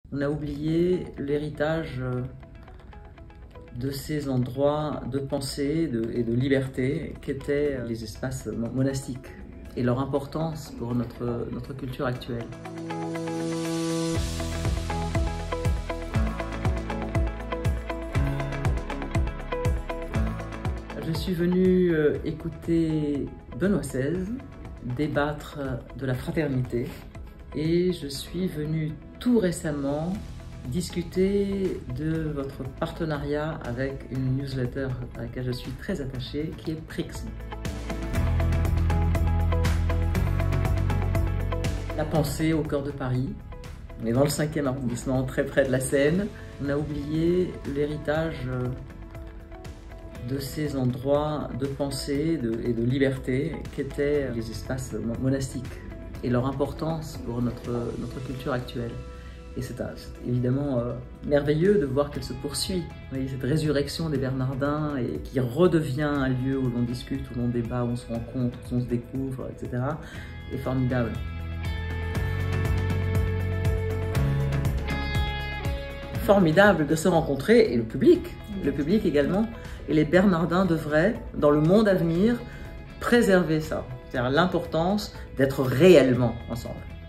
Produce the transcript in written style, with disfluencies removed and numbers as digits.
On a oublié l'héritage de ces endroits de pensée et de liberté qu'étaient les espaces monastiques et leur importance pour notre culture actuelle. Je suis venue écouter Benoît XVI débattre de la fraternité et je suis venue tout récemment discuter de votre partenariat avec une newsletter à laquelle je suis très attachée, qui est Prixme. La pensée au cœur de Paris, on est dans le 5e arrondissement, très près de la Seine. On a oublié l'héritage de ces endroits de pensée et de liberté qu'étaient les espaces monastiques et leur importance pour notre culture actuelle. Et c'est évidemment merveilleux de voir qu'elle se poursuit. Vous voyez, cette résurrection des Bernardins et qui redevient un lieu où l'on discute, où l'on débat, où on se rencontre, où on se découvre, etc. est formidable. Formidable de se rencontrer, et le public également. Et les Bernardins devraient, dans le monde à venir, préserver ça. C'est-à-dire l'importance d'être réellement ensemble.